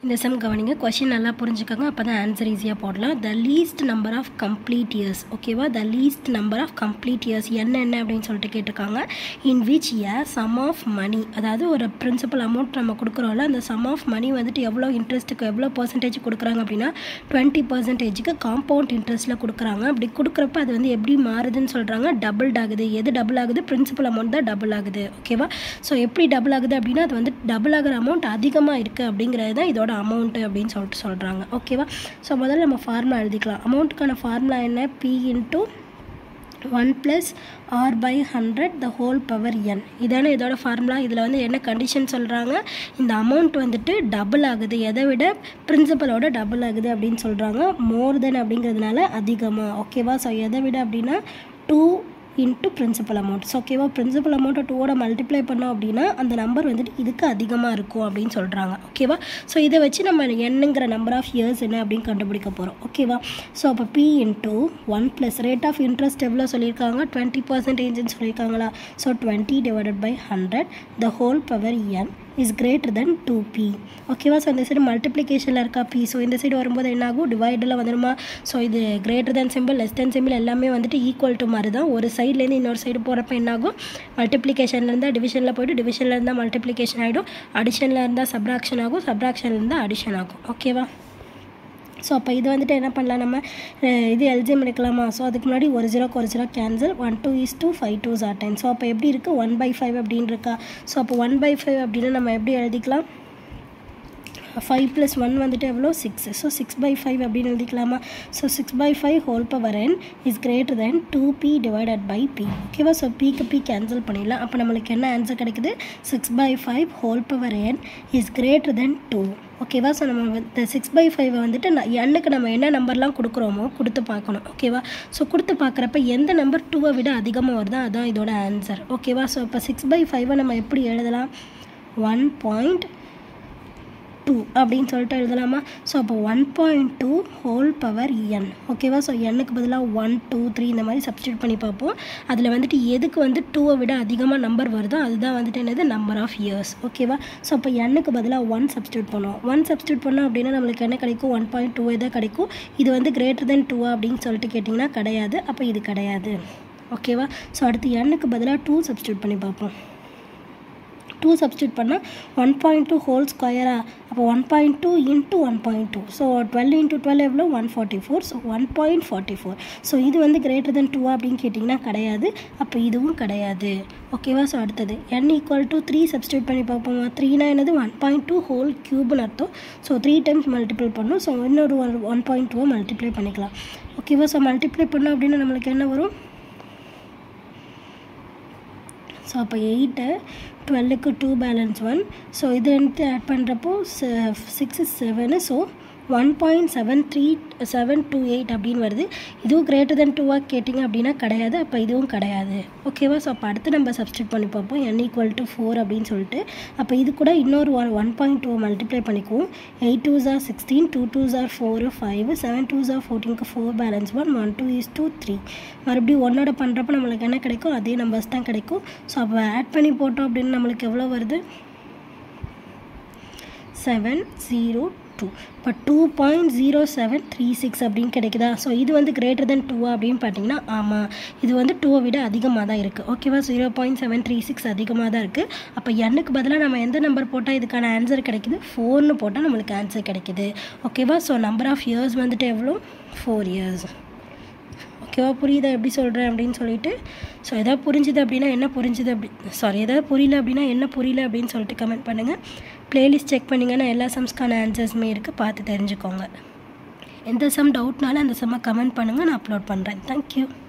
இந்த சம் கவனிங்க क्वेश्चन நல்லா புரிஞ்சுக்கங்க அப்பதான் ஆன்சர் ஈஸியா போடலாம் the least number of complete years ஓகேவா the least number of complete years என்ன அப்படினு சொல்லிட்டு கேட்டிருக்காங்க in which year sum of money அதாவது ஒரு principal amount நம்ம கொடுக்கறோம்ல அந்த sum of money வந்துட்டு எவ்வளவு இன்ட்ரஸ்ட்க்கு எவ்வளவு percentage கொடுக்கறாங்க அப்படினா 20% க்கு compound interestல கொடுக்கறாங்க அப்படி கொடுக்கறப்ப அது வந்து எப்படி மாறுதுன்னு சொல்றாங்க டபுள் ஆகுது எது டபுள் ஆகுது principal amount தான் டபுள் ஆகுது ஓகேவா சோ எப்படி டபுள் ஆகுது அப்படினா அது வந்து டபுள் ஆகுற amount அதிகமா இருக்கு அப்படிங்கறது தான் இதோட amount அப்படினு சொல்றாங்க ஓகேவா சோ முதல்ல நம்ம ஃபார்முலா எழுதிக்கலாம் அமௌண்ட்கான ஃபார்முலா என்ன p * 1 plus r by 100 the whole power n இதானே இதோட ஃபார்முலா இதுல வந்து என்ன கண்டிஷன் சொல்றாங்க இந்த அமௌண்ட் வந்துட்டு டபுள் ஆகுது எதை விட பிரின்சிபலோட டபுள் ஆகுது அப்படினு சொல்றாங்க more than அப்படிங்கிறதுனால அதிகமா ஓகேவா சோ எதை விட அப்படினா 2 into principal amount so okay va principal amount 2 ஓட மல்டிப்ளை பண்ணோம் அப்படினா அந்த நம்பர் வந்துட்டு இதுக்கு அதிகமா இருக்கும் அப்படினு சொல்றாங்க ஓகேவா சோ இத வச்சு நம்ம n ங்கற நம்பர் ஆஃப் இயர்ஸ் என்ன அப்படினு கண்டுபிடிக்க போறோம் ஓகேவா சோ அப்ப p * 1 plus rate of interest எவ்வளவு சொல்லிருக்காங்க 20% ன்னு சொல்லிருக்காங்களா so 20 divided by 100 the whole power n is greater than 2p ஓகேவா சோ இந்த சைடு மல்டிப்ளிகேஷன்ல இருக்கா p சோ இந்த சைடு வரும்போது என்ன ஆகும் டிவைடர்ல வந்துருமா சோ இது greater than symbol less than symbol எல்லாமே வந்துட்டு ஈக்குவல் டு மாதிரி தான் ஒரு சைடுல இருந்து இன்னொரு சைடு போறப்ப என்ன ஆகும் மல்டிப்ளிகேஷன்ல இருந்தா டிவிஷன்ல போய்ட்டு டிவிஷன்ல இருந்தா மல்டிப்ளிகேஷன் ஆயிடும் அடிஷன்ல இருந்தா சப்ட்ராக்ஷன் ஆகும் சப்ட்ராக்ஷன்ல இருந்தா அடிஷன் ஆகும் ஓகேவா சோ அப்ப இது வந்துட்டு என்ன பண்ணலாம் நம்ம இது LCM எடுக்கலாமா சோ அதுக்கு முன்னாடி ஒரு 0 க்கு ஒரு 0 cancel 1 2 is to 5 2s are 10 so அப்ப எப்படி இருக்கு 1/5 அப்படினு இருக்கா சோ அப்ப 1/5 அப்படினா நம்ம எப்படி எழுதிக்கலாம் 5 plus 1 வந்துட்டு எவ்வளவு 6 so 6/5 அப்படினு எழுதிக்கலாமா so 6/5 whole power n is greater than 2p divided by p ஓகேவா so p க்கு p கேன்சல் பண்ணிடலாம் அப்ப நமக்கு என்ன ஆன்சர் கிடைக்குது 6/5 whole power n is greater than 2 ஓகேவா சோ நம்ம இந்த 6/5 வந்துட்டு n க்கு நம்ம என்ன நம்பர்லாம் கொடுக்கறோமோ கொடுத்து பார்க்கணும் ஓகேவா சோ கொடுத்து பார்க்கறப்ப எந்த நம்பர் 2 விட அதிகமா வருதோ அதான் இதோட ஆன்சர் ஓகேவா சோ அப்ப 6/5 நம்ம எப்படி எழுதலாம் 1.2 அப்படினு சொல்லிட்டு எழுதலாமா சோ அப்ப 1.2 whole power n ஓகேவா சோ n க்கு பதிலா 1 2 3 இந்த மாதிரி சப்ஸ்டிட்யூட் பண்ணி பாப்போம் அதுல வந்துட்டு எதுக்கு வந்து 2 விட அதிகமா நம்பர் வருதோ அதுதான் வந்துட்டு என்னது நம்பர் ஆஃப் இயர்ஸ் ஓகேவா சோ அப்ப n க்கு பதிலா 1 சப்ஸ்டிட்யூட் பண்ணுவோம் 1 சப்ஸ்டிட்யூட் பண்ணா அப்படினா நமக்கு என்ன கிடைக்கும் 1.2 இத கிடைக்கும் இது வந்து greater than 2 அப்படினு சொல்லிட்டு கேட்டிங்கனா கிடையாது அப்ப இது கிடையாது ஓகேவா சோ அடுத்து n க்கு பதிலா 2 சப்ஸ்டிட்யூட் பண்ணி பாப்போம் 2 சப்ஸ்டிட்யூட் பண்ணா 1.2 whole square அப்ப 1.2 into 1.2 so 12 into 12 எவ்வளவு 144 so 1.44 so இது வந்து greater than 2 அப்படினு கேட்டிங்கனா கிடையாது அப்ப இதுவும் கிடையாது ஓகேவா சோ அடுத்து n = 3 சப்ஸ்டிட்யூட் பண்ணி பாப்போம் 3 னா என்னது 1.2 whole cube னு அர்த்தம் so 3 times மல்டிப்ளை பண்ணனும் so இன்னொரு 1.2 மல்டிப்ளை பண்ணிக்கலாம் ஓகேவா சோ மல்டிப்ளை பண்ணா அப்படினா நமக்கு என்ன வரும் so அப்ப 8 12 க்கு 2 பேலன்ஸ் 1 so இது வந்து ஆட் பண்றப்போ 6 7 so 1.73728 அப்படினு வருது இதுவும் greater than 2 ஆ கேட்டிங்க அப்படினா கிடையாது அப்ப இதுவும் கிடையாது ஓகேவா சோ அப்ப அடுத்து நம்ம சப்ஸ்டிட்யூட் பண்ணி பாப்போம் n = 4 அப்படினு சொல்லிட்டு அப்ப இது கூட இன்னொரு 1.2 மல்டிப்ளை பண்ணிக்குவோம் 8 2s are 16 2 2s are 4 5 7 2s are 14 க்கு 4 பேலன்ஸ் 1 1 2 is to 3 மறுபடியும் 1 ஓட பண்றப்ப நமக்கு என்ன கிடைக்கும் அதே நம்பர்ஸ் தான் கிடைக்கும் சோ அப்ப ஆட் பண்ணி போட்டோம் அப்படினா நமக்கு எவ்வளவு வருது 702 இப்ப 2.0736 அப்படினு கிடைக்குதா சோ இது வந்து greater than 2 அப்படினு பாத்தீங்கன்னா ஆமா இது வந்து 2 விட அதிகமா தான் இருக்கு ஓகேவா 0.736 அதிகமா தான் இருக்கு அப்ப n க்கு பதிலா நம்ம எந்த நம்பர் போட்டா இதுக்கான ஆன்சர் கிடைக்குது 4 னு போட்டா நமக்கு ஆன்சர் கிடைக்குது ஓகேவா சோ நம்பர் ஆஃப் இயர்ஸ் வந்துட்டு எவ்வளவு 4 இயர்ஸ் ஓகேவா புரியுதா எப்படி சொல்றேன் அப்படினு சொல்லிட்டு சோ ஏதா புரிஞ்சுது அப்படினா என்ன புரிஞ்சுது அப்படி சாரி ஏதா புரியல அப்படினா என்ன புரியல அப்படினு சொல்லிட்டு கமெண்ட் பண்ணுங்க பிளேலிஸ்ட் செக் பண்ணீங்கனா எல்லா சம்ஸ்கான ஆன்சர்ஸ்மே இருக்கு பார்த்து தெரிஞ்சுக்கோங்க எந்த சம் டவுட்னால அந்த சம்ம கமெண்ட் பண்ணுங்க நான் அப்லோட் பண்றேன் Thank you